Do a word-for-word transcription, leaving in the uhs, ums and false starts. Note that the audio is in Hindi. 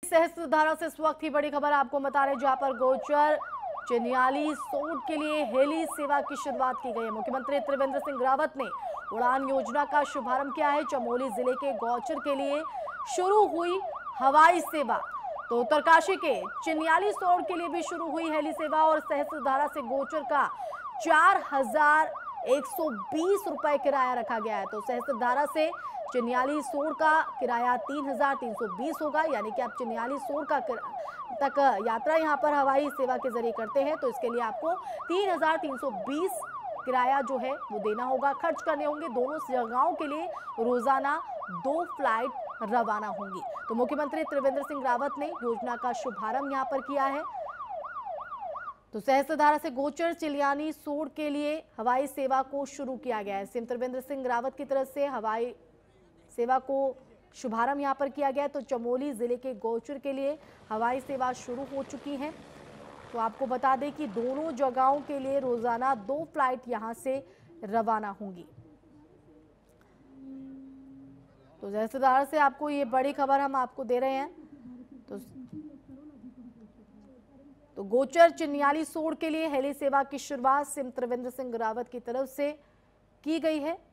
सहस्त्रधारा से इस वक्त की बड़ी खबर आपको बता रहे, जहां पर गोचर चिन्याली सोड के लिए हेली सेवा की शुरुआत की गई है। मुख्यमंत्री त्रिवेंद्र सिंह रावत ने उड़ान योजना का शुभारंभ किया है। चमोली जिले के गोचर के लिए शुरू हुई हवाई सेवा, तो उत्तरकाशी के चिन्याली सोड के लिए भी शुरू हुई हेली सेवा और सहस्त्रधारा से गोचर का चार हजार एक सौ बीस रुपए किराया रखा गया है। तो सहस्त्रधारा से चिन्याली सोड का किराया तीन हजार तीन सौ बीस होगा, यानी कि आप चिन्याली सोड का तक यात्रा यहां पर हवाई सेवा के जरिए करते हैं तो इसके लिए आपको तीन हजार तीन सौ बीस किराया जो है वो देना होगा, खर्च करने होंगे। दोनों जगहों के लिए रोजाना दो फ्लाइट रवाना होंगी। तो मुख्यमंत्री त्रिवेंद्र सिंह रावत ने योजना का शुभारंभ यहां पर किया है। तो सहस्त्रधारा से गोचर चिन्याली सोड के लिए हवाई सेवा को शुरू किया गया है। सीएम त्रिवेंद्र सिंह रावत की तरफ से हवाई सेवा को शुभारंभ यहां पर किया गया है। तो चमोली जिले के गोचर के लिए हवाई सेवा शुरू हो चुकी है। तो आपको बता दें कि दोनों जगहों के लिए रोजाना दो फ्लाइट यहां से रवाना होंगी। तो सहस्त्रधारा से आपको ये बड़ी खबर हम आपको दे रहे हैं। तो तो गोचर चिन्याली सोड के लिए हेली सेवा की शुरुआत सीएम त्रिवेंद्र सिंह रावत की तरफ से की गई है।